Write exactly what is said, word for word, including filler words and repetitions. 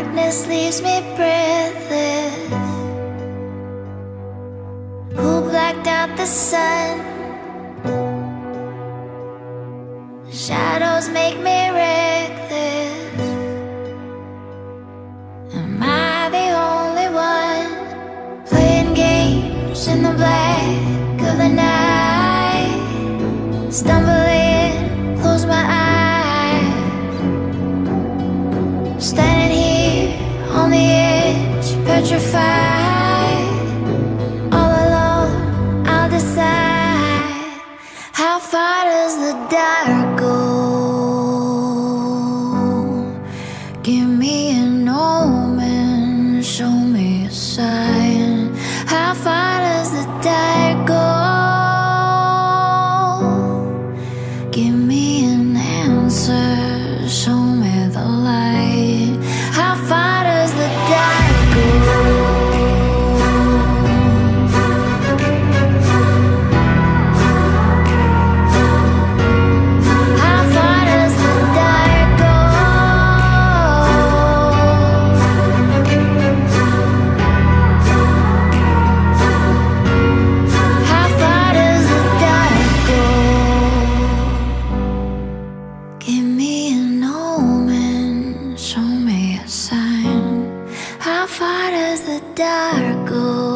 darkness leaves me breathless. Who blacked out the sun? Shadows make me reckless. Am I the only one playing games in the black of the night? Stumbling, close my eyes, standing here on the edge, petrified. All alone, I'll decide. How far does the dark go? Give me an omen, show me a sign. How far does the dark go? Give me an answer, show me the light. How far does the dark go? How far does the dark go? How far does the dark go? Give me an omen, show me a sign. How far does the dark go?